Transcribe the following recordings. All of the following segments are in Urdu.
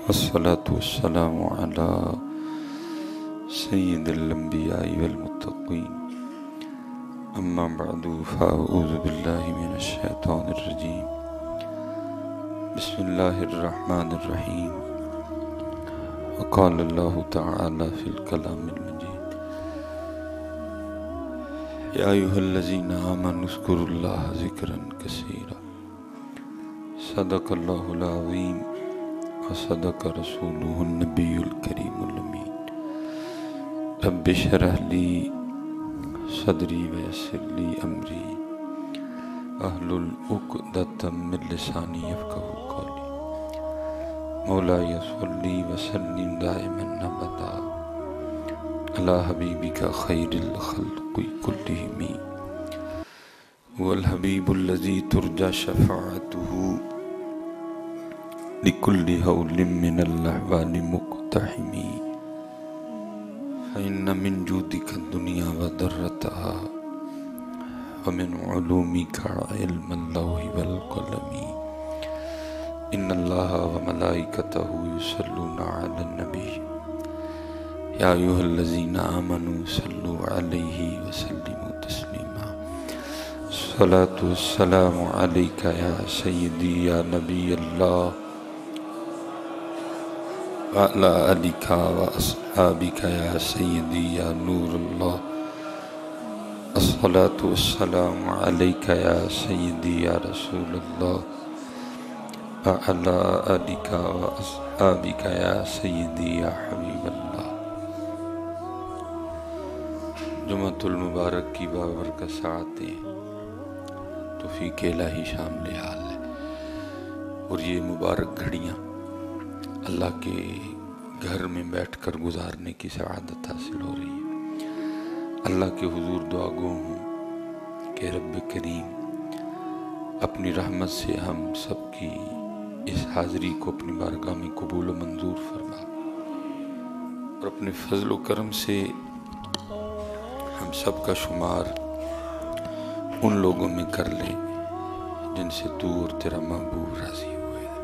والصلاة والسلام على سيد الأنبياء والمتقين أما بعد فأعوذ بالله من الشيطان الرجيم بسم الله الرحمن الرحيم وقال الله تعالى في الكلام المجيد يا أيها الذين آمنوا اذكروا الله ذكرا كثيرا صدق الله العظيم وصدق رسوله النبي الكريم الأمين رب اشرح لي صدری ویسر لی امری احلل عقدۃ من لسانی یفقہوا قولی مولاي صلی وسلم دائما ابدا علی حبیبک خیر الخلق کلہم هو الحبیب الذی ترجى شفاعته لكل هول من الاحوال مقتحم فإن من جودك الدنيا وضرتها ومن علومك علم اللوح والقلم إن الله وملائكته يصلون على النبي يا أيها الذين آمنوا صلوا عليه وسلموا تسليما الصلاة والسلام عليك يا سيدي يا نبي الله وعلى آلك وأصحابك يا سيدي يا نور الله الصلاة والسلام عليك يا سيدي يا رسول الله وعلى آلك وأصحابك يا سيدي يا حبيب الله جمعۃ المبارک کی بابرکت ساعتیں توفیق الہی شامل حال ہے، اور یہ مبارک گھڑیاں اللہ کے گھر میں بیٹھ کر گزارنے کی سعادت حاصل ہو رہی ہے۔ اللہ کے حضور دعا گو ہوں کہ رب کریم اپنی رحمت سے ہم سب کی اس حاضری کو اپنی بارگاہ میں قبول و منظور فرما، اور اپنے فضل و کرم سے ہم سب کا شمار ان لوگوں میں کر لے جن سے تو اور تیرا محبوب راضی ہوئے۔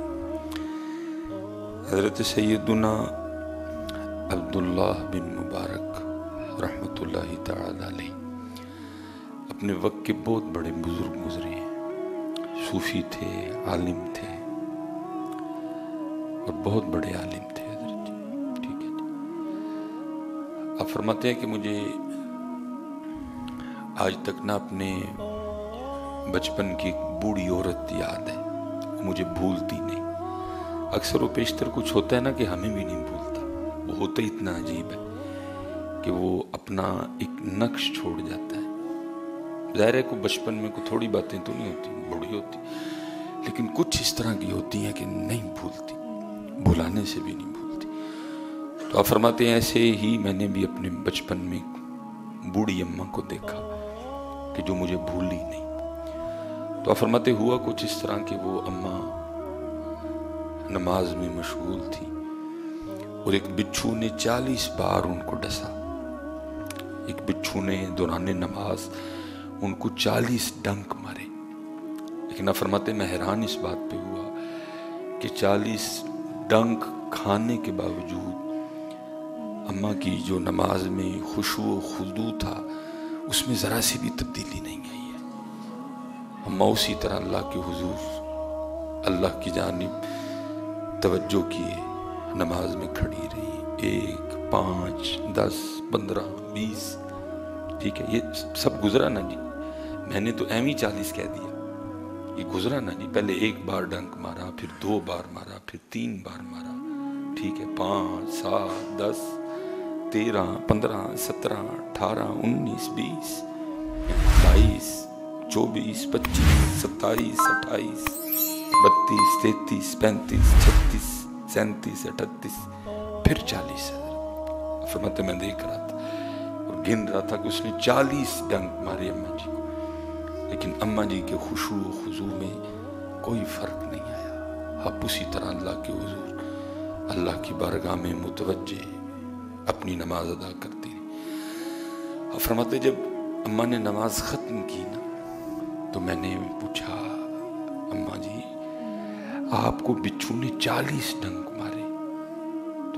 حضرت سیدنا عبداللہ بن مبارک رحمۃ اللہ تعالی علیہ اپنے وقت کے بہت بڑے بزرگ گزرے ہیں، صوفی تھے، عالم تھے، اور بہت بڑے عالم تھے حضرت جی، ٹھیک ہے جی۔ آپ فرماتے ہیں کہ مجھے آج تک نہ اپنے بچپن کی ایک بوڑھی عورت یاد ہے، مجھے بھولتی نہیں۔ اکثر و بیشتر کچھ ہوتا ہے نا کہ ہمیں بھی نہیں بھولتا، وہ ہوتا ہی اتنا عجیب ہے کہ وہ اپنا ایک نقش چھوڑ جاتا ہے۔ ظاہر ہے کہ بچپن میں کوئی تھوڑی باتیں تو نہیں ہوتی، بڑی ہوتی، لیکن کچھ اس طرح کی ہوتی ہیں کہ نہیں بھولتی، بھلانے سے بھی نہیں بھولتی۔ تو آپ فرماتے ہیں ایسے ہی میں نے بھی اپنے بچپن میں بوڑھی اماں کو دیکھا کہ جو مجھے بھولی نہیں۔ تو آپ فرماتے ہوا کچھ اس طرح کہ وہ اماں نماز میں مشغول تھی، اور ایک بچھو نے 40 بار ان کو ڈسا۔ ایک بچھو نے دوران نماز ان کو 40 ڈنک مارے، لیکن آپ فرماتے میں حیران اس بات پہ ہوا کہ 40 ڈنک کھانے کے باوجود اماں کی جو نماز میں خشوع و خضوع تھا اس میں ذرا سی بھی تبدیلی نہیں آئی ہے۔ اماں اسی طرح اللہ کے حضور، اللہ کی جانب توجہ کیے نماز میں کھڑی رہی، 1 5 10 15 20، ٹھیک ہے، یہ سب گزرا نا جی، میں نے تو ایویں 40 کہہ دیا، یہ گزرا نا جی۔ پہلے 1 بار ڈنک مارا، پھر 2 بار مارا، پھر 3 بار مارا، ٹھیک ہے، 5 7 10 13 15 17 18 19 20 22 24 25 27 28 32 33 35 36 37 38 پھر 40۔ فرماتے میں دیکھ رہا تھا اور گن رہا تھا کہ اس نے 40 ڈنک مارے اماں جی کو، لیکن اماں جی کے خشوع و خضوع میں کوئی فرق نہیں آیا۔ آپ اسی طرح اللہ کے حضور، اللہ کی بارگاہ میں متوجہ اپنی نماز ادا کرتی رہی۔ آپ فرماتے جب اماں نے نماز ختم کی نا تو میں نے پوچھا اماں جی آپ کو بچھو نے 40 ڈنک مارے،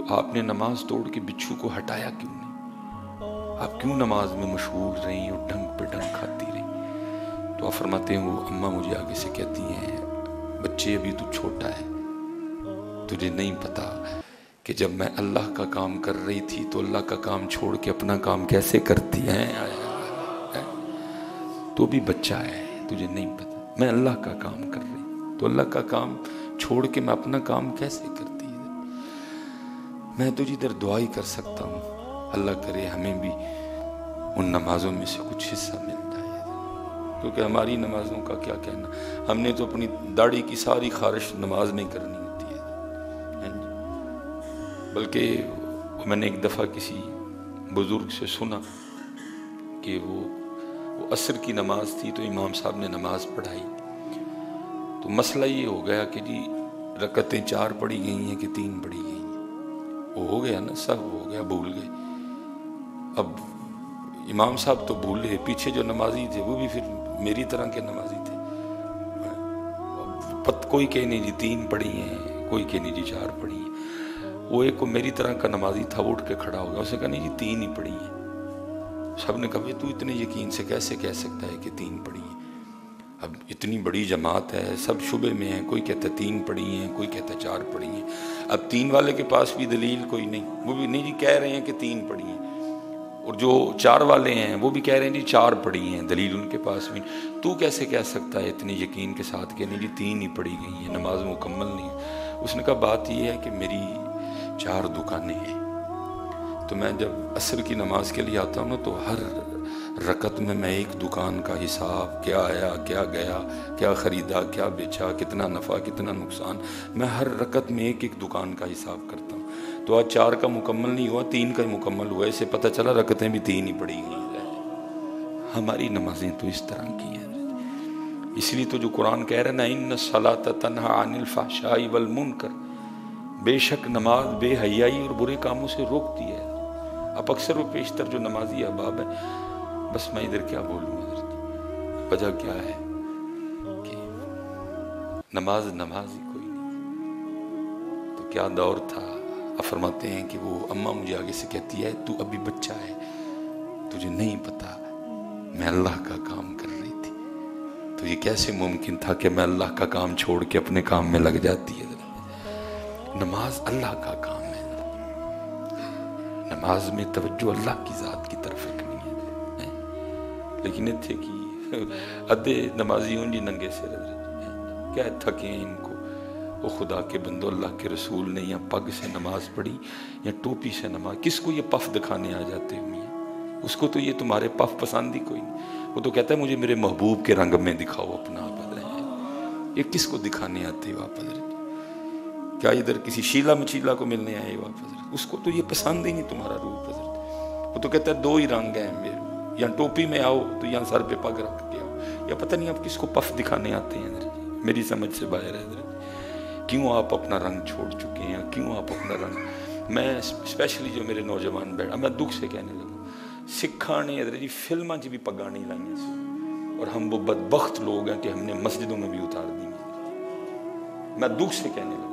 آپ نے نماز توڑ کے بچھو کو ہٹایا کیوں نہیں؟ آپ کیوں نماز میں مشغول رہیں اور ڈنگ پہ ڈنگ کھاتی رہیں؟ تو آپ فرماتے ہیں وہ اماں مجھے آگے سے کہتی ہیں بچے ابھی تو چھوٹا ہے، تجھے نہیں پتا کہ جب میں اللہ کا کام کر رہی تھی تو اللہ کا کام چھوڑ کے اپنا کام کیسے کرتی ہیں، تو بھی بچہ ہے، تجھے نہیں پتا میں اللہ کا کام کر رہی تو اللہ کا کام چھوڑ کے میں اپنا کام کیسے کرتی ہے۔ میں تجھے ادھر دعا ہی کر سکتا ہوں، اللہ کرے ہمیں بھی ان نمازوں میں سے کچھ حصہ مل جائے، کیونکہ ہماری نمازوں کا کیا کہنا، ہم نے تو اپنی داڑھی کی ساری خارش نماز میں کرنی ہوتی ہے۔ بلکہ میں نے ایک دفعہ کسی بزرگ سے سنا کہ وہ عصر کی نماز تھی تو امام صاحب نے نماز پڑھائی، تو مسئلہ یہ ہو گیا کہ جی رکعتیں 4 پڑھی گئی ہیں کہ 3 پڑھی گئی ہیں، وہ ہو گیا نا، سب ہو گیا، بھول گئے۔ اب امام صاحب تو بھولے، پیچھے جو نمازی تھے وہ بھی پھر میری طرح کے نمازی تھے، کوئی کہ نہیں جی 3 پڑھی ہیں، کوئی کہ نہیں جی 4 پڑھی ہیں۔ وہ ایک کو میری طرح کا نمازی تھا، وہ اٹھ کے کھڑا ہو گیا، اسے کہا نہیں جی 3 ہی پڑھی ہیں۔ سب نے کہا تو اتنے یقین سے کیسے کہہ سکتا ہے کہ 3 پڑھی ہیں؟ اب اتنی بڑی جماعت ہے، سب شبے میں ہیں، کوئی کہتا ہے 3 پڑھی ہیں، کوئی کہتا ہے 4 پڑھی ہیں۔ اب 3 والے کے پاس بھی دلیل کوئی نہیں، وہ بھی نہیں جی کہہ رہے ہیں کہ 3 پڑھی ہیں، اور جو 4 والے ہیں وہ بھی کہہ رہے ہیں جی 4 پڑھی ہیں، دلیل ان کے پاس بھی۔ تو کیسے کہہ سکتا ہے اتنے یقین کے ساتھ کہ نہیں جی 3 ہی پڑھی گئی ہیں، نماز مکمل نہیں؟ اس نے کہا بات یہ ہے کہ میری 4 دکانیں ہیں، تو میں جب عصر کی نماز کے لیے آتا ہوں نا تو ہر رکعت میں ایک دکان کا حساب، کیا آیا کیا گیا، کیا خریدا کیا بیچا، کتنا نفع کتنا نقصان، میں ہر رکعت میں ایک دکان کا حساب کرتا ہوں۔ تو آج 4 کا مکمل نہیں ہوا، 3 کا ہی مکمل ہوا، اسے پتہ چلا رکعتیں بھی 3 ہی پڑھی گئی ہیں۔ ہماری نمازیں تو اس طرح کی ہیں، اس لیے تو جو قرآن کہہ رہا ہے نا ان الصلاۃ تنہی عن الفحشاء والمنکر، بے شک نماز بے حیائی اور برے کاموں سے روکتی ہے۔ اب اکثر و پیشتر جو نمازی احباب ہیں، بس میں ادھر کیا بولوں، وجہ کیا ہے کہ نماز ہی کوئی نہیں۔ تو کیا دور تھا۔ اب فرماتے ہیں کہ وہ اماں مجھے آگے سے کہتی ہے تو ابھی بچہ ہے، تجھے نہیں پتا میں اللہ کا کام کر رہی تھی، تو یہ کیسے ممکن تھا کہ میں اللہ کا کام چھوڑ کے اپنے کام میں لگ جاتی ہے۔ نماز اللہ کا کام ہے، نماز میں توجہ اللہ کی ذات کی طرف رکھنی ہے۔ لیکن اتھے کی ادھے نمازی ہوں جی ننگے سے کیا تھکے ہیں ان کو، وہ خدا کے بندو، اللہ کے رسول نے یا پگ سے نماز پڑھی یا ٹوپی سے نماز، کس کو یہ پف دکھانے آ جاتے ہوئے ہیں؟ اس کو تو یہ تمہارے پف پسند ہی کوئی نہیں، وہ تو کہتا ہے مجھے میرے محبوب کے رنگ میں دکھاؤ اپنا آپ ادھر۔ یہ کس کو دکھانے آتے ہو آپ ادھر؟ کیا ادھر کسی شیلا مچیلا کو ملنے آئے ہو آپ ادھر؟ اس کو تو یہ پسند ہی نہیں تمہارا روپ ادھر، وہ تو کہتا ہے 2 ہی رنگ ہیں میرے، یا ٹوپی میں آؤ تو یا سر پہ پگ رکھ کے آؤ، یا پتہ نہیں آپ کس کو پف دکھانے آتے ہیں ادھر، میری سمجھ سے باہر ہے ادھر۔ کیوں آپ اپنا رنگ چھوڑ چکے ہیں، کیوں آپ اپنا رنگ، میں اسپیشلی جو میرے نوجوان بیٹھا، میں دکھ سے کہنے لگا، سکھاں نے ادھر جی فلماں چ بھی پگاں نہیں لائیں سی، اور ہم وہ بدبخت لوگ ہیں کہ ہم نے مسجدوں میں بھی اتار دی۔ میں دکھ سے کہنے لگا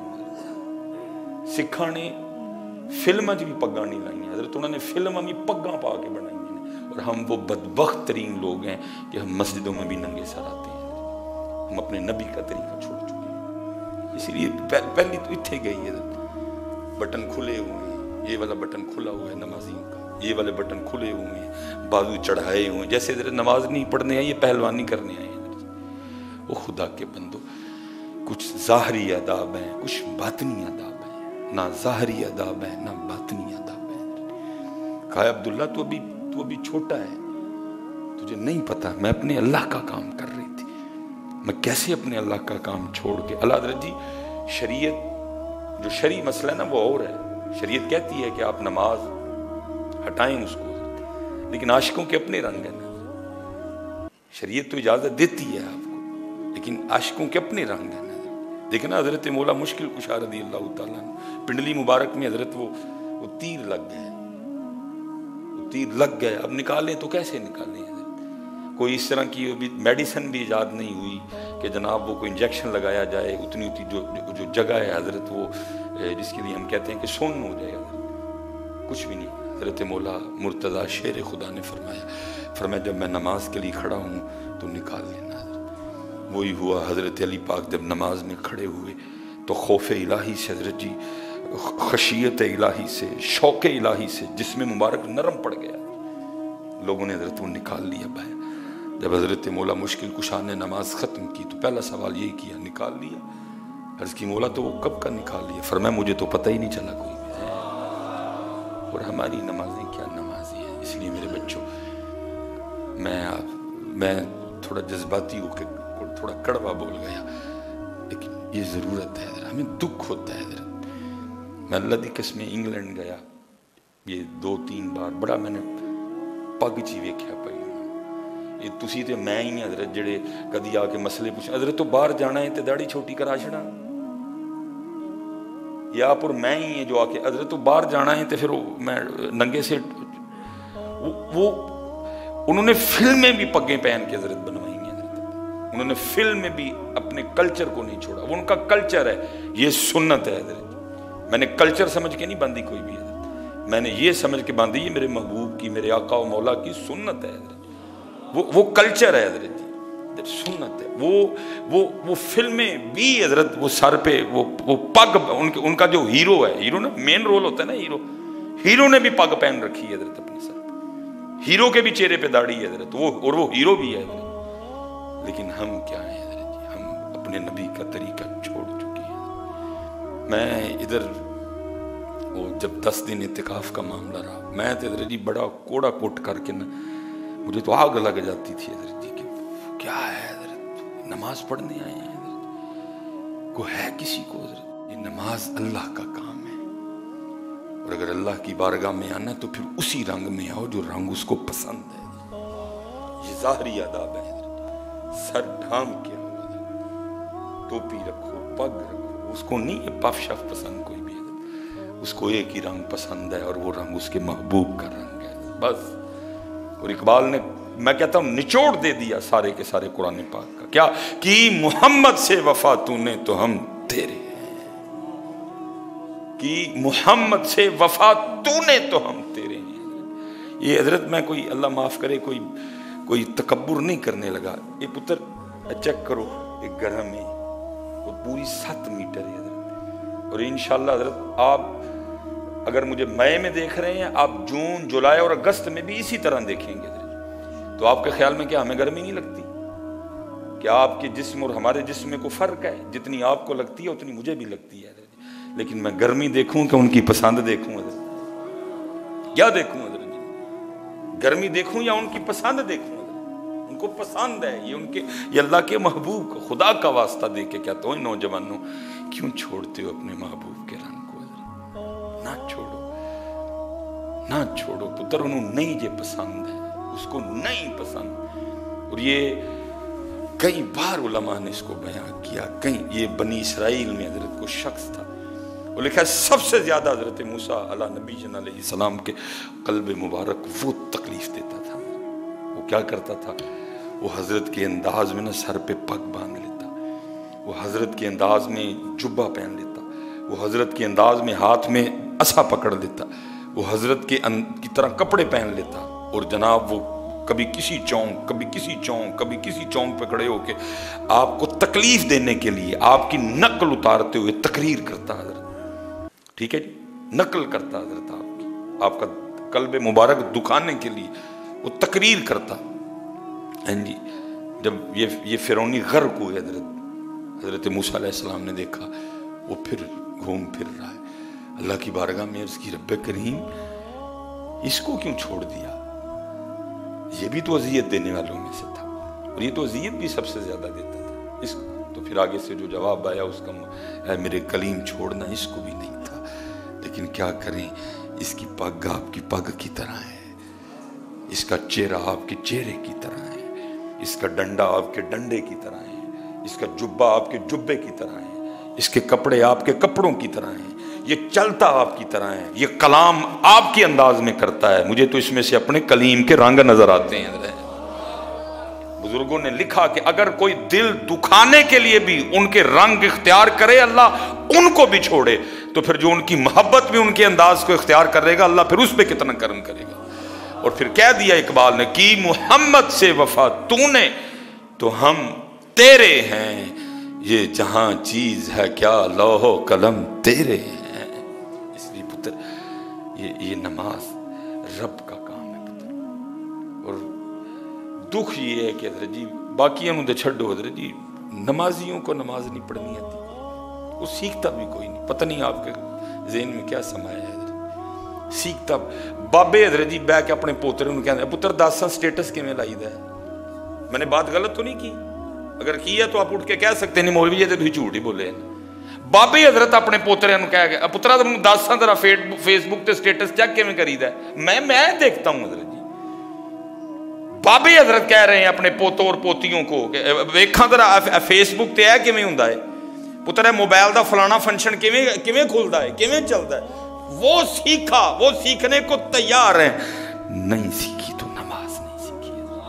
سکھاں نے فلماں چ بھی پگاں نہیں لائیں حضرت، انہوں نے فلماں بھی پگاں پا کے بنائی ہیں، اور ہم وہ بدبخت ترین لوگ ہیں کہ ہم مسجدوں میں بھی ننگے سر آتے ہیں، ہم اپنے نبی کا طریقہ چھوڑ چکے ہیں۔ اسی لیے پہلی تو اتھے گئی ہے، بٹن کھلے ہوئے ہیں، یہ والا بٹن کھلا ہوا ہے نمازیوں کا، یہ والے بٹن کھلے ہوئے ہیں، بازو چڑھائے ہوئے ہیں، جیسے ادھر نماز نہیں پڑھنے آئے، یہ پہلوانی کرنے آئے ہیں۔ وہ خدا کے بندو، کچھ ظاہری آداب ہیں، کچھ باطنی آداب ہیں، نہ ظاہری آداب ہیں نہ باطنی آداب ہیں۔ کہا عبداللہ تو ابھی چھوٹا ہے، تجھے نہیں پتا میں اپنے اللہ کا کام کر رہی تھی، میں کیسے اپنے اللہ کا کام چھوڑ کے۔ اللہ حضرت جی شریعت جو شرعی مسئلہ ہے نا وہ اور ہے، شریعت کہتی ہے کہ آپ نماز ہٹائیں اس کو، لیکن عاشقوں کے اپنے رنگ ہیں نا، شریعت تو اجازت دیتی ہے آپ کو، لیکن عاشقوں کے اپنے رنگ ہیں نا۔ دیکھیں نا حضرت مولا مشکل کشا رضی اللہ تعالیٰ پنڈلی مبارک میں حضرت وہ تیر لگ گئے، وہ تیر لگ گئے، اب نکالیں تو کیسے نکالیں حضرت؟ کوئی اس طرح کی میڈیسن بھی ایجاد نہیں ہوئی کہ کہ جناب وہ کوئی انجیکشن لگایا جائے، اتنی جو جگہ ہے حضرت وہ جس کے لیے ہم کہتے ہیں کہ سن ہو جائے حضرت، کچھ بھی نہیں۔ حضرت مولا مرتضیٰ شیر خدا نے فرمایا جب میں نماز کے لیے کھڑا ہوں تو نکال لینا حضرت۔ وہی ہوا، حضرت علی پاک جب نماز میں کھڑے ہوئے تو خوف الہی سے حضرت جی، خشیت الہی سے، شوق الہی سے جسم مبارک نرم پڑ گیا، لوگوں نے حضرت وہ نکال لیا باہر۔ جب حضرت مولا مشکل کشا نے نماز ختم کی تو پہلا سوال یہی کیا، نکال لیا؟ عرض کی مولا تو وہ کب کا نکال لیا؟ فرمایا مجھے تو پتہ ہی نہیں چلا کوئی بھی۔ اور ہماری نمازیں کیا نمازی ہیں۔ اس لیے میرے بچوں، میں تھوڑا جذباتی ہو کے تھوڑا کڑوا بول گیا، لیکن یہ ضرورت ہے، ہمیں دکھ ہوتا ہے حضرت۔ میں اللہ دی قسم انگلینڈ گیا یہ 2-3 بار، بڑا میں نے پگ چی ویکھیا پئی، یہ تسی تے میں ہی حضرت جڑے کدی آ کے مسئلے پوچھ، حضرت تو باہر جانا ہے تے داڑھی چھوٹی کرا چھڑا، یا پر میں ہی جو آ کے حضرت تو باہر جانا ہے تے پھر میں ننگے سے وہ انہوں نے فلمیں بھی پگیں پہن کے حضرت بنوائی ہیں حضرت، انہوں نے فلم میں بھی اپنے کلچر کو نہیں چھوڑا، وہ ان کا کلچر ہے، یہ سنت ہے حضرت۔ میں نے کلچر سمجھ کے نہیں باندھی کوئی بھی حضرت، میں نے یہ سمجھ کے باندھی یہ میرے محبوب کی، میرے آقا و مولا کی سنت ہے حضرت، وہ کلچر ہے حضرت جی، سنت ہے۔ وہ فلمیں بھی حضرت، وہ سر پہ وہ پگ، ان کا جو ہیرو ہے، ہیرو نا مین رول ہوتا ہے نا، ہیرو نے بھی پگ پہن رکھی ہے حضرت اپنے سر پہ، ہیرو کے بھی چہرے پہ داڑھی ہے حضرت، اور وہ ہیرو بھی ہے حضرت۔ لیکن ہم کیا ہیں حضرت جی، ہم اپنے نبی کا طریقہ چھوڑ چکے ہیں۔ میں ادھر وہ جب 10 دن اعتکاف کا معاملہ رہا، میں تو حضرت جی بڑا کوڑا کوٹ کر کے نا، مجھے تو آگ لگ جاتی تھی حضرت جی کہ کیا ہے حضرت، نماز پڑھنے آئے ہیں حضرت، کو ہے کسی کو حضرت، یہ نماز اللہ کا کام ہے، اور اگر اللہ کی بارگاہ میں آنا تو پھر اسی رنگ میں آؤ جو رنگ اس کو پسند ہے۔ یہ ظاہری آداب ہے حضرت، سر ڈھانپ کے آؤ حضرت، ٹوپی رکھو، پگ رکھو، اس کو نہیں ہے پف شف پسند کوئی بھی حضرت، اس کو ایک ہی رنگ پسند ہے، اور وہ رنگ اس کے محبوب کا رنگ ہے بس۔ اور اقبال نے، میں کہتا ہوں، نچوڑ دے دیا سارے کے سارے قرآن پاک کا، کیا کہ محمد سے وفا تو نے تو ہم تیرے ہیں، کہ محمد سے وفا تو نے تو ہم تیرے ہیں۔ یہ حضرت میں کوئی، اللہ معاف کرے، کوئی تکبر نہیں کرنے لگا، یہ پتر چیک کرو، ایک گھر میں وہ پوری 7 میٹر ہے حضرت، اور انشاءاللہ حضرت آپ اگر مجھے مئی میں دیکھ رہے ہیں، آپ جون، جولائی اور اگست میں بھی اسی طرح دیکھیں گے حضرت، تو آپ کے خیال میں کیا ہمیں گرمی نہیں لگتی؟ کیا آپ کے جسم اور ہمارے جسم میں کوئی فرق ہے؟ جتنی آپ کو لگتی ہے اتنی مجھے بھی لگتی ہے حضرت، لیکن میں گرمی دیکھوں کہ ان کی پسند دیکھوں حضرت، کیا دیکھوں حضرت جی؟ گرمی دیکھوں یا ان کی پسند دیکھوں حضرت؟ ان کو پسند ہے، یہ اللہ کے محبوب کو، خدا کا واسطہ دے کے کہتا ہوں نوجوانوں، کیوں چھوڑتے ہو اپنے محبوب کے رنگ کو حضرت؟ نہ چھوڑو پتر، انہوں نہیں یہ پسند ہے، اس کو نہیں پسند۔ اور یہ کئی بار علماء نے اس کو بیان کیا، یہ بنی اسرائیل میں حضرت کو شخص تھا، وہ لکھا ہے سب سے زیادہ حضرت موسیٰ علیہ نبی جن علیہ السلام کے قلب مبارک وہ تکلیف دیتا تھا۔ وہ کیا کرتا تھا؟ وہ حضرت کے انداز میں نا سر پہ پگ باندھ لیتا، وہ حضرت کے انداز میں جبہ پہن لیتا، وہ حضرت کے انداز میں ہاتھ میں عصا پکڑ لیتا، وہ حضرت کی طرح کپڑے پہن لیتا، اور جناب وہ کبھی کسی چونک، کبھی کسی چونک، کبھی کسی چونک پہ کھڑے ہو کے آپ کو تکلیف دینے کے لیے آپ کی نقل اتارتے ہوئے تقریر کرتا حضرت، ٹھیک ہے جی، نقل کرتا حضرت آپ کا قلب مبارک دکھانے کے لیے وہ تقریر کرتا۔ جی جب یہ فرعونی غرق ہوئے حضرت موسیٰ علیہ السلام نے دیکھا وہ پھر گھوم پھر رہا ہے، اللہ کی بارگاہ میں عرض کی رب کریم اس کو کیوں چھوڑ دیا؟ یہ بھی تو اذیت دینے والوں میں سے تھا، اور یہ تو اذیت بھی سب سے زیادہ دیتا تھا اس کو۔ تو پھر آگے سے جو جواب آیا اس کا، اے میرے کلیم چھوڑنا اس کو بھی نہیں تھا، لیکن کیا کریں، اس کی پگ آپ کی پگ کی طرح ہے، اس کا چہرہ آپ کے چہرے کی طرح ہے، اس کا ڈنڈا آپ کے ڈنڈے کی طرح ہے، اس کا جبہ آپ کے جبے کی طرح ہے، اس کے کپڑے آپ کے کپڑوں کی طرح ہیں، یہ چلتا آپ کی طرح ہے، یہ کلام آپ کے انداز میں کرتا ہے، مجھے تو اس میں سے اپنے کلیم کے رنگ نظر آتے ہیں۔ बुजुर्गों ने लिखा कि अगर कोई दिल दुखाने के लिए भी उनके रंग इख्तियार करे अल्लाह उनको भी छोड़े, तो फिर जो उनकी मोहब्बत में उनके अंदाज को इख्तियार करेगा अल्लाह फिर उस पर कितना करम करेगा। और फिर कह दिया इकबाल ने कि मोहम्मद से वफा तूने तो हम तेरे हैं, ये जहां चीज है क्या लौहो कलम तेरे हैं। इसलिए पुत्र ये नमाज रब का काम है पुत्र। और दुख ये है कि हजरत जी बाकियों तो छो हजरत जी, नमाजियों को नमाज नहीं पढ़नी आती, वो सीखता भी कोई नहीं। पता नहीं आपके ज़हन में क्या समाया है हजरत, सीखता बाबे हजरत जी बह के अपने पोतरे को कहते पुत्र दासा स्टेटस किमें लाईदा है। मैंने बात गलत तो नहीं की, अगर की है तो आप उठ के कह सकते नहीं मौलवी जी तुम झूठ ही बोले। बाबे हजरत अपने पोतरे कह गया पुत्रा तुम दस तेरा फेसबुक ते स्टेटस चेक किमें करीदा है। मैं देखता हूं हजरत जी, बाबे हजरत कह रहे हैं अपने पोतों और पोतियों को वेखा तेरा फेसबुक ते है किमें हुंदा है पुत्रा, मोबाइल का फलाना फंक्शन किमें किमें खुलता है किमें चलता है। वो सीखा, वो सीखने को तैयार है, नहीं सीखी तो नमाज नहीं सीखी।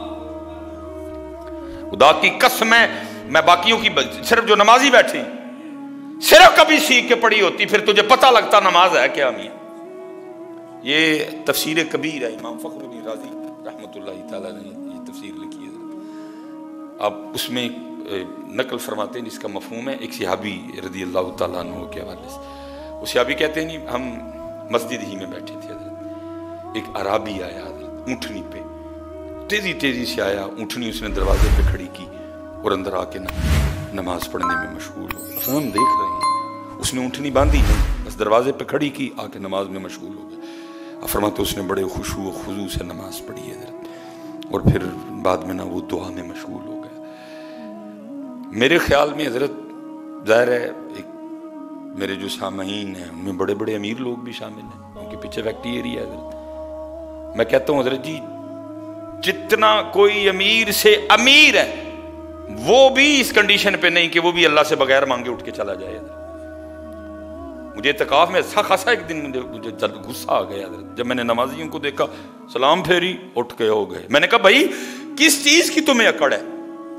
खुदा की कसम है मैं बाकियों की सिर्फ जो नमाजी बैठी सिर्फ कभी सीख के पढ़ी होती फिर तुझे पता लगता नमाज है क्या मियां। ये तफसीर कबीर है, इमाम फखरुद्दीन राजी रहमतुल्लाह तआला ने ये तफसीर लिखी है। आप उसमें नकल फरमाते हैं जिसका मफहूम है एक सहाबी रज़ी अल्लाह तआला अन्हु के हवाले से। वो सहाबी कहते हैं नहीं हम मस्जिद ही में बैठे थे हजरत, एक अराबी आया हजरत ऊँटनी पे, तेजी तेजी से आया, ऊँटनी उसने दरवाजे पे खड़ी की और अंदर आके नमाज पढ़ने में मशगूल हो गया। हम देख रहे हैं उसने ऊँटनी बांधी नहीं, बस दरवाजे पे खड़ी की, आके नमाज में मशगूल हो गया। फरमाते उसने बड़े खुशू व खुजू से नमाज पढ़ी है हजरत, और फिर बाद में ना वो दुआ में मशगूल हो गया। मेरे ख्याल में हजरत ज़ाहिर है एक मेरे जो सामईन हैं उनमें बड़े बड़े अमीर लोग भी शामिल हैं, उनके पीछे फैक्ट्री एरिया है हजरत। मैं कहता हूँ हजरत जी जितना कोई अमीर से अमीर है वो भी इस कंडीशन पे नहीं कि वो भी अल्लाह से बगैर मांगे उठ के चला जाए। मुझे इत्तिकाफ में अच्छा खासा एक दिन मुझे गुस्सा आ गया जब मैंने नमाजियों को देखा सलाम फेरी उठ के हो गए। मैंने कहा भाई किस चीज की तुम्हें अकड़ है,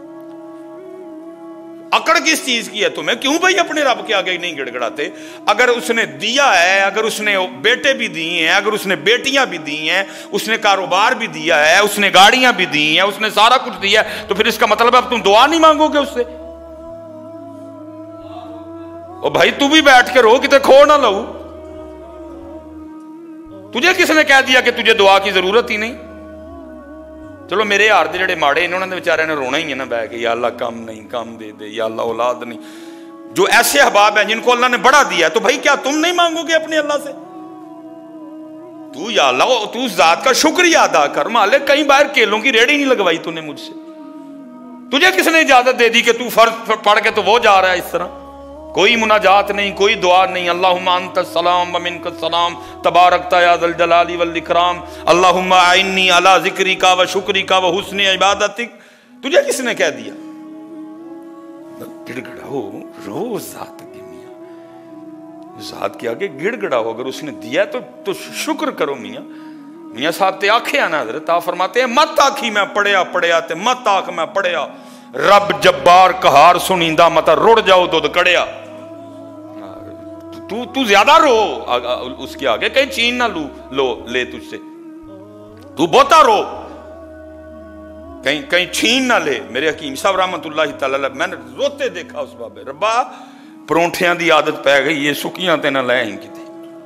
अकड़ किस चीज की है तुम्हें, क्यों भाई अपने रब के आगे नहीं गिड़गिड़ाते। अगर उसने दिया है, अगर उसने बेटे भी दिए हैं, अगर उसने बेटियां भी दी हैं, उसने कारोबार भी दिया है, उसने गाड़ियां भी दी हैं, उसने सारा कुछ दिया है, तो फिर इसका मतलब अब तुम दुआ नहीं मांगोगे उससे। ओ भाई तू भी बैठ के रो किते खो ना लो, तुझे किसने कह दिया कि तुझे दुआ की जरूरत ही नहीं। चलो मेरे यार दे जेड़े माड़े इन्होंने बेचारियों ने रोना ही है ना बह के, या अल्लाह कम नहीं कम दे दे, या अल्लाह औलाद नहीं। जो ऐसे अहबाब हैं जिनको अल्लाह ने बड़ा दिया, तो भाई क्या तुम नहीं मांगोगे अपने अल्लाह से? तू या अल्लाह तू उस जात का शुक्रिया अदा कर। मालिक कहीं बाहर केलों की रेड़ी नहीं लगवाई तूने मुझसे, तुझे किसने इजाजत दे दी कि तू फर्ज पढ़ के तो वो जा रहा है इस तरह। कोई मुनाजात नहीं, कोई दुआ नहीं। अल्लाहुम्मा अंतस सलाम व मिनकस सलाम तबारकता या ज़ल जलाली वल इकराम अल्लाहुम्मा आइन्नी अला ज़िक्रिका व शुक्रिका व हुस्नि इबादतिक। तुझे किसने कह दिया? गिड़गिड़ाओ रोज जात की मियां, जात के आगे गिड़गिड़ाओ। अगर उसने दिया तो शुक्र करो मियां। मियां साहब ते आखे ना हज़रत आप फरमाते हैं मत आखी मैं पढ़िया पढ़िया ते मत आख मैं पढ़िया, रब जब्बार कहार सुनींदा मत रुड़ जाओ दुध कड़िया। तू ज्यादा रो उसके आगे, कहीं चीन ना ले तुझसे, तू बहुता रो कहीं छीन ना ले। मेरे हकीम साहब रहमतुल्लाह तआला मैंने रोते देखा उस बाबे, रब्बा परौंठियां दी आदत पै गई ये सुकियां ते ना लै ही किते।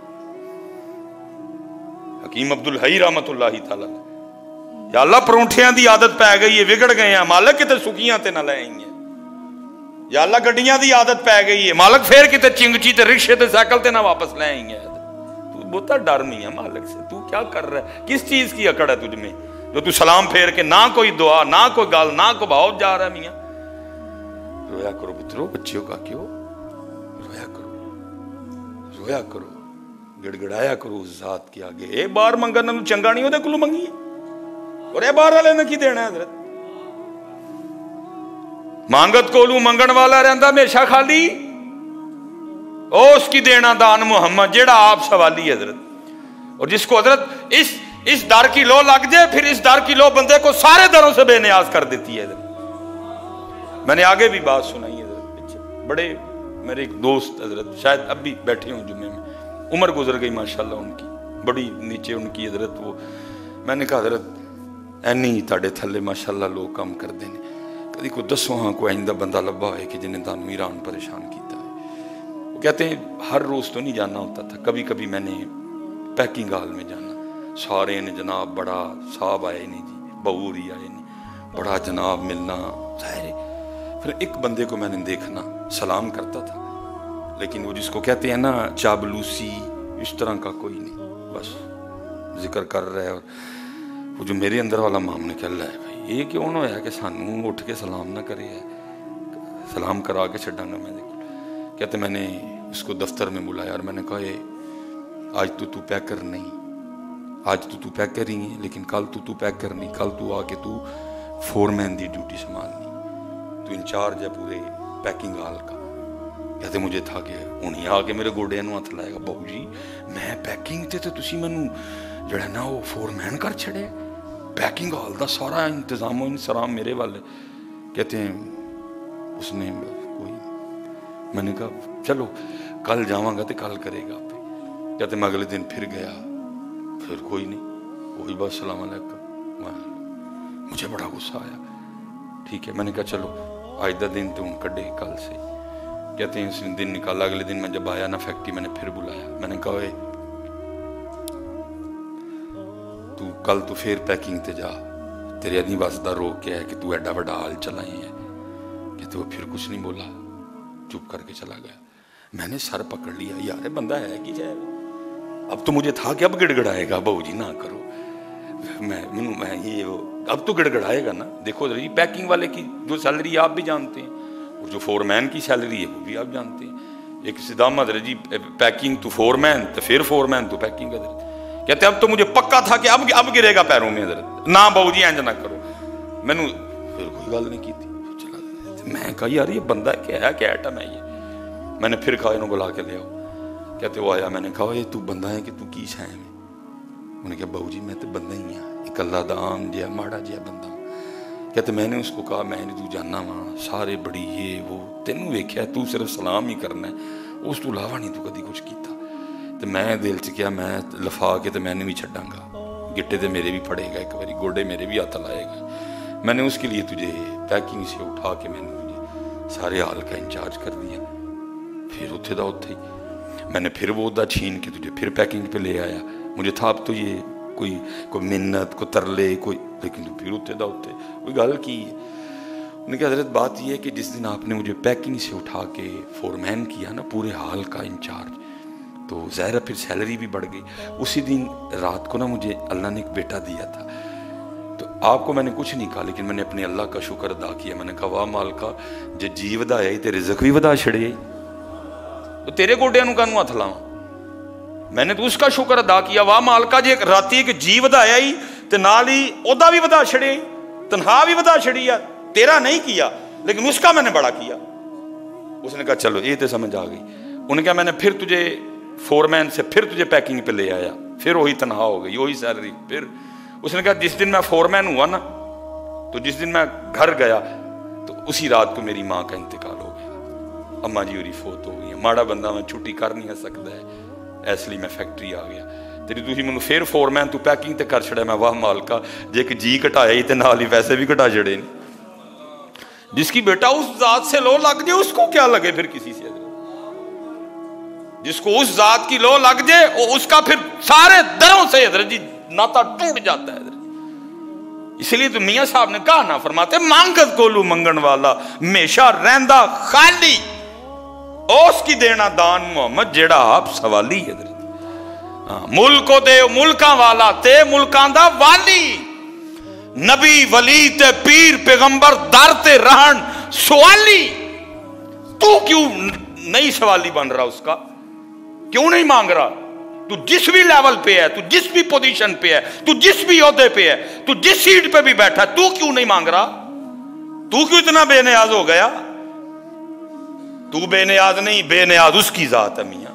हकीम अब्दुल हई रहमतुल्लाह तआला या अल्लाह परौंठियां दी आदत पै गई है, बिगड़ गए हैं मालिक किते सुकियां ते ना लै आई। या अल्लाह गड्डियां दी आदत पै गई है मालिक फिर किते चिंगची ते रिक्शे ते साइकिल ते ना वापस ले आई है। तू बहुता डर नहीं है मालिक से, तू क्या कर रहा है? किस चीज की अकड़ है तुझ में जो तू सलाम फेर के ना कोई दुआ ना कोई गाल ना कोई भाव जा रहा है मियां। रोया करो पुत्रो, बच्चियों का क्यों रोया करो, रोया करो, गिड़गिड़ाया करो उस जात के आगे। ए बार मंगन नूं चंगा नहीं ओदे कोलों मंगी और ए बाहर वाले ने की देना है हजरत। मांगत कोलू मंगण वाला रहता हमेशा खाली, ओ उसकी देना दान मुहम्मद जेड़ा आप सवाली हजरत। और जिसको हजरत इस डर की लो लग जाए फिर इस डर की लो बंदे को सारे दरों से बेनियाज कर देती है। میں نے آگے بھی بات سنائی ہے حضرت پیچھے، بڑے میرے ایک دوست حضرت شاید اب بھی بیٹھے ہوں جمعے میں، عمر گزر گئی ماشاءاللہ ان کی، بڑی نیچے ان کی حضرت، وہ میں نے کہا حضرت اینی تاڑے تھلے ماشاءاللہ لوگ کام کر دینے، کدی کو دسو ہاں کوئی آئندہ بندہ لبا ہے کہ جنہیں تانوں ایران پریشان کیتا ہے۔ وہ کہتے ہیں ہر روز تو نہیں جانا ہوتا تھا، کبھی کبھی میں نے پیکنگ ہال میں جانا، سارے نے جناب بڑا صاحب آئے نہیں جی، بہور ہی آئے نہیں، بڑا جناب ملنا ظاہر ہے۔ پھر ایک بندے کو میں نے دیکھنا، سلام کرتا تھا لیکن وہ جس کو کہتے ہیں نا چابلوسی، اس طرح کا کوئی نہیں، بس ذکر کر رہا ہے۔ اور وہ جو میرے اندر والا مام نے کہا ہے بھائی یہ کیوں نہ ہوا کہ سانوں اٹھ کے سلام نہ کرے ہے، سلام کرا کے چھڑا گا میں دیکھو۔ کہتے میں نے اس کو دفتر میں بلایا اور میں نے کہا آج تو پیکر نہیں، آج تو پیکر ہی ہے لیکن کل تو پیکر نہیں، کل تو آ کے تو فورمین دی ڈیوٹی سنبھالنی، تو انچارج ہے پورے پیکنگ ہال کا۔ کہتے مجھے تھا کہ انہیں آ کے میرے گوڑے نو ہاتھ لائے گا، بہو جی میں پیکنگ تے تسی مینوں جڑا نا وہ فورمین کر چھڑے، پیکنگ ہال دا سارا انتظام و انسرام میرے والے۔ کہتے ہیں اس نے کوئی، میں نے کہا چلو کل جاواں گا تے کل کرے گا پہ۔ کہتے میں اگلے دن پھر گیا، پھر کوئی نہیں، وہی بس السلام علیکم۔ مجھے بڑا غصہ آیا، ٹھیک ہے میں نے کہا چلو آج دا دن تو ان کڈے کل سے۔ کہتے ہیں اس نے دن نکالا، اگلے دن میں جب آیا نا فیکٹری میں نے پھر بلایا، میں نے کہا تو کل تو پھر پیکنگ تے جا، تیرے ادنی واسطہ روک کے ہے کہ تو ایڈا بڑا حال چلائیں ہے۔ کہتے وہ پھر کچھ نہیں بولا، چپ کر کے چلا گیا۔ میں نے سر پکڑ لیا، یار بندہ ہے کہ جائے، اب تو مجھے تھا کہ اب گڑ گڑائے گا، بہو جی نہ کرو، میں یہ اب تو گڑ گڑائے گا نا۔ دیکھو جی پیکنگ والے کی جو سیلری آپ بھی جانتے ہیں اور جو فورمین کی سیلری ہے وہ بھی آپ جانتے ہیں، ایک صدام حضرت جی پیکنگ تو فورمین تو پھر فورمین تو پیکنگ حضرت۔ کہتے اب تو مجھے پکا تھا کہ اب گرے گا پیروں میں حضرت، نہ بہو جی اینج نہ کرو۔ میں نے پھر کوئی گل نہیں کی تھی، چلا میں کہا یار یہ بندہ کیا ہے، کیا ایٹم ہے یہ۔ میں نے پھر کہا انہوں بلا کے لے آؤ۔ کہتے وہ آیا، میں نے کہا یہ تو بندہ ہے کہ تو کی شے میں؟ انہوں نے کہا بہو جی میں تو بندہ ہی ہاں، ایک اللہ دا عام جہا ماڑا جہا بندہ ہوں۔ کہتے میں نے اس کو کہا میں نے تو جاننا وہاں سارے بڑی یہ وہ تینوں ویکھیا تو صرف سلام ہی کرنا ہے، اس تو علاوہ نہیں تو کدی کچھ کیتا۔ تو میں دل چ کیا میں لفا کے تو میں نے بھی چھڈاں گا، گٹے تے میرے بھی پڑے گا ایک باری، گوڈے میرے بھی ہاتھ لائے گا۔ میں نے اس کے لیے تجھے پیکنگ سے اٹھا کے میں نے تجھے سارے حال کا انچارج کر دیا، پھر اتھے دا اتھے ہی میں نے پھر وہ عہدہ چھین کے تجھے پھر پیکنگ پہ لے آیا۔ مجھے تھا اب تو یہ کوئی منت کو ترلے کوئی، لیکن تو پھر اتھے دا اتھے کوئی گل کی ہے۔ انہوں نے کہا حضرت بات یہ ہے کہ جس دن آپ نے مجھے پیکنگ سے اٹھا کے فورمین کیا نا پورے حال کا انچارج، تو ظاہر پھر سیلری بھی بڑھ گئی۔ اسی دن رات کو نا مجھے اللہ نے ایک بیٹا دیا تھا، تو آپ کو میں نے کچھ نہیں کہا لیکن میں نے اپنے اللہ کا شکر ادا کیا۔ میں نے کہا واہ مالکا جے جی ودایا تے رزق بھی ودا چھڑے، تو تیرے گوڈے نو کانوں ہاتھ لاواں؟ میں نے تو اس کا شکر ادا کیا، واہ مالکا جے راتی ایک جی ودایا ہی تے نال ہی عہدہ بھی ودا چھڑے، تنخواہ بھی ودا چھڑی ہے، تیرا نہیں کیا لیکن اس کا میں نے بڑا کیا۔ اس نے کہا چلو یہ تو سمجھ آ گئی۔ انہوں نے کہا میں نے پھر تجھے فورمین سے پھر تجھے پیکنگ پہ لے آیا، پھر وہی تنخواہ ہو گئی، وہی سیلری۔ پھر اس نے کہا جس دن میں فورمین ہوا نا، تو جس دن میں گھر گیا تو اسی رات کو میری ماں کا انتقال ہو گیا، اماں جی ہوری فوت ہو گئی۔ ماڑا بندہ میں چھٹی کر نہیں سکتا ہے، اس لیے میں فیکٹری آ گیا۔ تیری تھی مجھے پھر فورمین تو پیکنگ تے کر چھڑا۔ میں واہ مالکا جے کہ جی کٹایا ہی تے نال ہی پیسے بھی کٹا چھڑے۔ جس کی بیٹا اس ذات سے لو لگ جائے اس کو کیا لگے پھر کسی سے؟ جس کو اس ذات کی لو لگ جائے اس کا پھر سارے دروں سے حضرت جی ناتا ٹوٹ جاتا ہے حضرت جی۔ اس لیے تو میاں صاحب نے کہا نا، فرماتے مانگت کولو منگن والا ہمیشہ رہندا خالی، اس کی دینا دان محمد جیڑا آپ سوالی حضرت جی۔ ملکو دے ملکاں والا تے ملکاں دا والی، نبی ولی تے پیر پیغمبر در تے رہن سوالی، تو کیوں نہیں سوالی بن رہا؟ اس کا کیوں نہیں مانگ رہا؟ تو جس بھی لیول پہ ہے، تو جس بھی پوزیشن پہ ہے، تو جس بھی عہدے پہ ہے، تو جس سیٹ پہ بھی بیٹھا ہے، تو کیوں نہیں مانگ رہا؟ تو کیوں اتنا بے نیاز ہو گیا؟ تو بے نیاز نہیں، بے نیاز اس کی ذات ہے میاں۔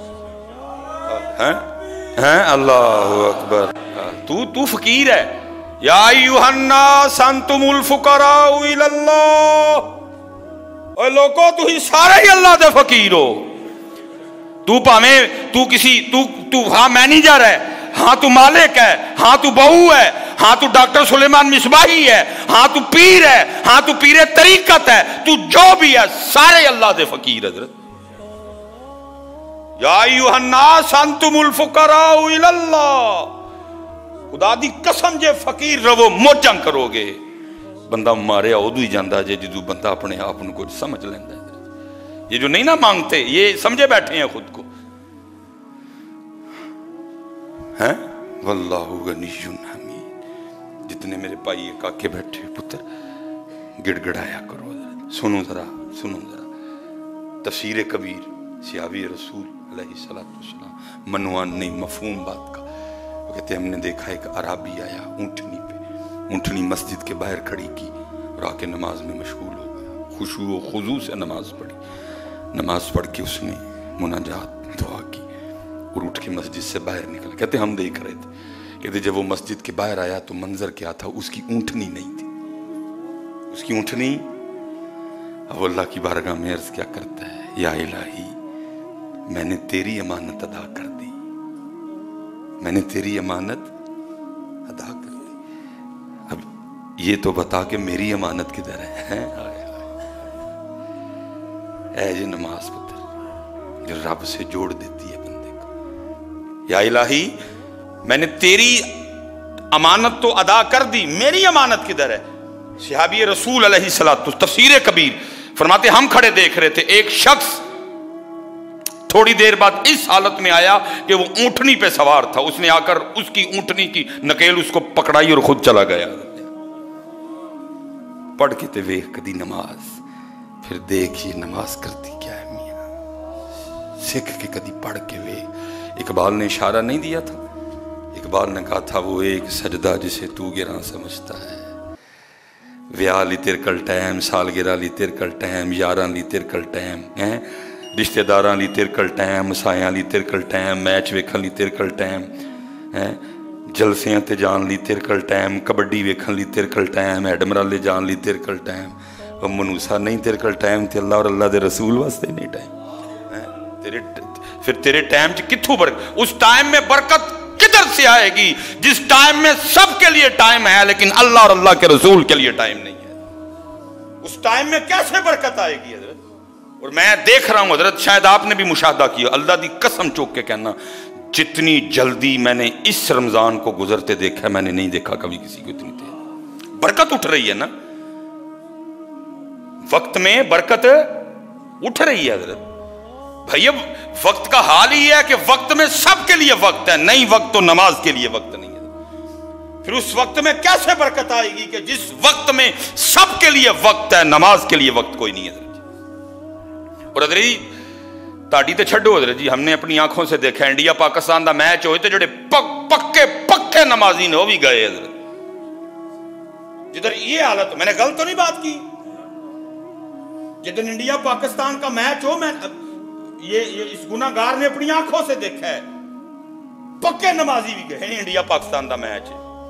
اللہ اکبر۔ تو فقیر ہے۔ یا ایھا الناس انتم الفقراء الی اللہ، اور لوگوں تو ہی سارے ہی اللہ دے فقیر ہو. تو پاویں تو ہاں مینیجر ہے، ہاں تو مالک ہے، ہاں تو بہو ہے، ہاں تو ڈاکٹر سلیمان مصباحی ہے، ہاں تو پیر ہے، ہاں تو پیر طریقت ہے، تو جو بھی ہے سارے اللہ دے فقیر. حضرت یا ایھا الناس انتم الفقراء الی اللہ، خدا دی قسم جے فقیر رہو موجاں کرو گے بندہ ماریا ادو ہی جاندہ جے جدو بندہ اپنے آپ کو کچھ سمجھ لیندہ ہے. یہ جو نہیں نہ مانگتے یہ سمجھے بیٹھے ہیں خود کو. ہیں واللہ غنی حمید. جتنے میرے پائی کاکے بیٹھے پتر گڑ گڑایا کرو. سنو ذرا تفسیر کبیر صحابی رسول علیہ السلام منوان نہیں مفہوم بات کا. وہ کہتے ہیں ہم نے دیکھا ایک عرابی آیا اونٹنی پہ، اونٹنی مسجد کے باہر کھڑی کی اور آ کے نماز میں مشغول ہو گیا. خشوع و خضوع سے نماز پڑھی. نماز پڑھ کے اس نے مناجات دعا کی اور اٹھ کے مسجد سے باہر نکلا. کہتے ہم دیکھ رہے تھے. کہتے جب وہ مسجد کے باہر آیا تو منظر کیا تھا، اس کی اونٹنی نہیں تھی. اس کی اونٹنی. اب اللہ کی بارگاہ میں عرض کیا کرتا ہے، یا الہی میں نے تیری امانت ادا کر دی، میں نے تیری امانت ادا کر دی. اب یہ تو بتا کہ میری امانت کدھر ہے. اے جی نماز پتر جو رب سے جوڑ دیتی ہے بندے کو. یا الہی میں نے تیری امانت تو ادا کر دی، میری امانت کدھر ہے. صحابی رسول علیہ السلام تفسیر کبیر فرماتے ہم کھڑے دیکھ رہے تھے، ایک شخص تھوڑی دیر بعد اس حالت میں آیا کہ وہ اونٹنی پہ سوار تھا. اس نے آ کر اس کی اونٹنی کی نکیل اس کو پکڑائی اور خود چلا گیا. پڑھ کے تے ویکھ کدی نماز، پھر دیکھ یہ نماز کرتی کیا ہے میاں. سکھ کے کدی پڑھ کے ویکھ. اقبال نے اشارہ نہیں دیا تھا؟ اقبال نے کہا تھا وہ ایک سجدہ جسے تو گراں سمجھتا ہے، ویاہ لی تیر کل ٹائم، سالگرہ لی تیر کل ٹائم، یاراں لی تیر کل ٹائم، رشتہ داراں لی تیر کل ٹائم، مسایاں لی تیر کل ٹائم، میچ ویکھن لی تیر کل ٹائم، جلسیاں تے جان لی تیر کل ٹائم، کبڈی ویکھن لی تیر کل ٹائم، ایڈمرا لے جان لی تیر کل ٹائم. منوسا نہیں تیر کل ٹائم تے اللہ اور اللہ دے رسول واسطے نہیں ٹائم. پھر تیرے ٹائم چ کتھوں برکت؟ اس ٹائم میں برکت کدھر سے آئے گی جس ٹائم میں سب کے لیے ٹائم ہے لیکن اللہ اور اللہ کے رسول کے لیے ٹائم نہیں ہے؟ اس ٹائم میں کیسے برکت آئے گی حضرت؟ اور میں دیکھ رہا ہوں حضرت، شاید آپ نے بھی مشاہدہ کیا، اللہ دی قسم چوک کے کہنا جتنی جلدی میں نے اس رمضان کو گزرتے دیکھا میں نے نہیں دیکھا کبھی کسی کو اتنی تیز برکت اٹھ رہی ہے نا. وقت میں برکت اٹھ رہی ہے حضرت. بھائی اب وقت کا حال ہی ہے کہ وقت میں سب کے لیے وقت ہے، نہیں وقت تو نماز کے لیے وقت نہیں ہے. پھر اس وقت میں کیسے برکت آئے گی کہ جس وقت میں سب کے لیے وقت ہے، نماز کے لیے وقت کوئی نہیں ہے. اور حضرت جی تاڑی تے چھڑو حضرت جی، ہم نے اپنی آنکھوں سے دیکھا انڈیا پاکستان دا میچ ہوئے تھے جڑے پکے نمازی نے وہ بھی گئے حضرت. جدھر یہ حالت، میں نے غلط تو نہیں بات کی، جدھر انڈیا پاکستان کا میچ ہو، میں یہ اس گناہگار نے اپنی آنکھوں سے دیکھا ہے، پکے نمازی بھی گئے انڈیا پاکستان دا میچ.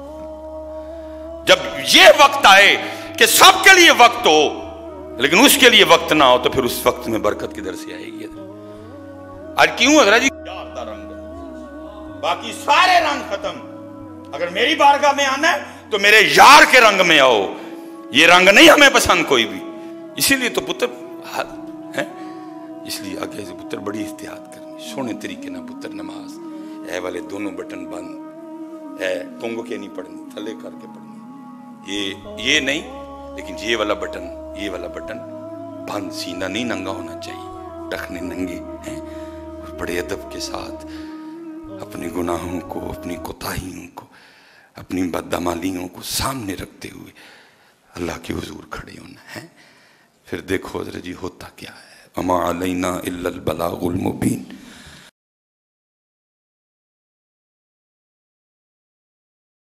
جب یہ وقت آئے کہ سب کے لیے وقت ہو لیکن اس کے لیے وقت نہ ہو تو پھر اس وقت میں برکت کدھر سے آئے گی؟ آج کیوں حضرت جی یار دا رنگ ہے، باقی سارے رنگ ختم. اگر میری بارگاہ میں آنا ہے تو میرے یار کے رنگ میں آؤ. یہ رنگ نہیں ہمیں پسند کوئی بھی. اسی لیے تو پتر ہے، اس لیے آگے سے پتر بڑی احتیاط کرنی، سونے طریقے نہ پتر نماز اے والے دونوں بٹن بند، اے ٹونگو کے نہیں پڑھنی، تھلے کر کے پڑھنی، یہ نہیں، لیکن یہ والا بٹن بند، سینہ نہیں ننگا ہونا چاہیے، ٹخنے ننگے ہیں. اور بڑے ادب کے ساتھ اپنے گناہوں کو، اپنی کوتاہیوں کو، اپنی بدعمالیوں کو سامنے رکھتے ہوئے اللہ کے حضور کھڑے ہونا ہے. پھر دیکھو حضرت جی ہوتا کیا ہے، وَمَا عَلَيْنَا إِلَّا الْبَلَاغُ الْمُبِينُ.